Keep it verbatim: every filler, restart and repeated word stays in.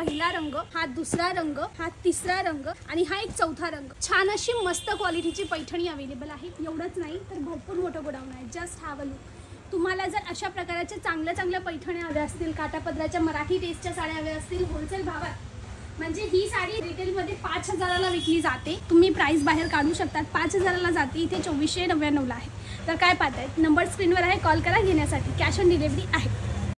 पहिला रंग, हा दुसरा रंग, हा तिसरा रंग आणि हा एक चौथा रंग। छान अशी मस्त क्वालिटीची पैठणी अवेलेबल आहे। एवढंच नाही तर भरपूर मोठं गोडाऊन आहे। Just have a look. तुम्हाला जर अशा प्रकारच्या चांगल्या चांगल्या पैठण्या हव्या असतील, काटापदराच्या मराठी टेस्टच्या साड्या हव्या असतील होलसेल भावात, म्हणजे ही साडी रिटेलमध्ये पाच हजाराला विकली जाते, तुम्ही प्राइस बाहेर काढू शकतात। पाच हजाराला जाते, इथे चोवीसशे नव्याण्णवला आहे। तर काय पाहताय, नंबर स्क्रीनवर आहे, कॉल करा घेण्यासाठी। कॅश ऑन डिलिव्हरी आहे।